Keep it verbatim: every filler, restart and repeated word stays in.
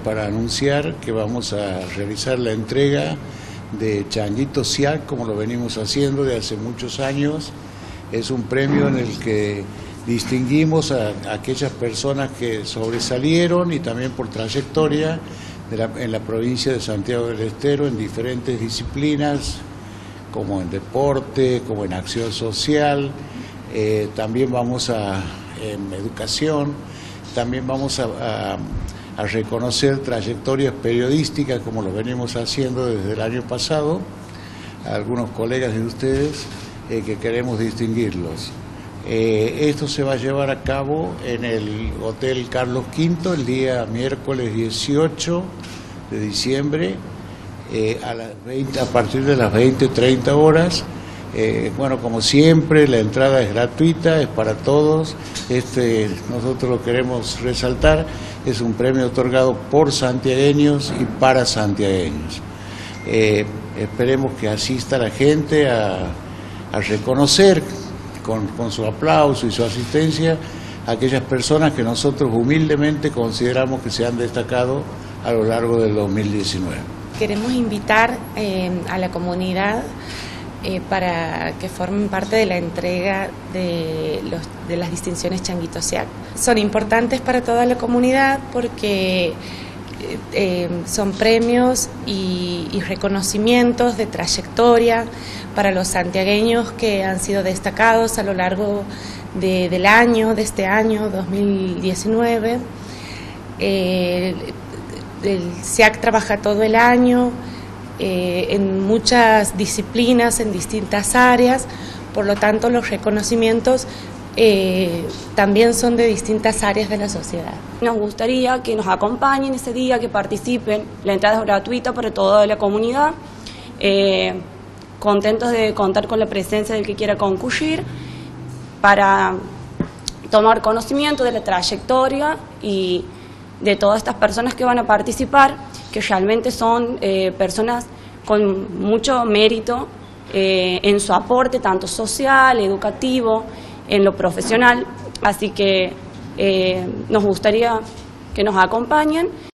para anunciar que vamos a realizar la entrega de Changuito Siac, como lo venimos haciendo de hace muchos años. Es un premio en el que distinguimos a, a aquellas personas que sobresalieron y también por trayectoria de la, en la provincia de Santiago del Estero en diferentes disciplinas, como en deporte, como en acción social, eh, también vamos a, en educación, también vamos a, a, a reconocer trayectorias periodísticas como lo venimos haciendo desde el año pasado, a algunos colegas de ustedes eh, que queremos distinguirlos. Eh, esto se va a llevar a cabo en el Hotel Carlos Quinto el día miércoles dieciocho de diciembre, eh, a, las veinte, a partir de las veinte treinta horas. Eh, bueno, como siempre, la entrada es gratuita, es para todos. Este, nosotros lo queremos resaltar, es un premio otorgado por santiagueños y para santiagueños. Eh, esperemos que asista la gente a, a reconocer con, con su aplauso y su asistencia a aquellas personas que nosotros humildemente consideramos que se han destacado a lo largo del dos mil diecinueve. Queremos invitar eh, a la comunidad eh, para que formen parte de la entrega de, los, de las distinciones Changuito Siac. Son importantes para toda la comunidad porque eh, son premios y, y reconocimientos de trayectoria para los santiagueños que han sido destacados a lo largo de, del año, de este año dos mil diecinueve. Eh, el Siac trabaja todo el año eh, en muchas disciplinas, en distintas áreas, por lo tanto los reconocimientos eh, también son de distintas áreas de la sociedad. Nos gustaría que nos acompañen ese día, que participen. La entrada es gratuita para toda la comunidad. Eh, contentos de contar con la presencia del que quiera concurrir para tomar conocimiento de la trayectoria y de todas estas personas que van a participar, que realmente son eh, personas con mucho mérito eh, en su aporte, tanto social, educativo, en lo profesional. Así que eh, nos gustaría que nos acompañen.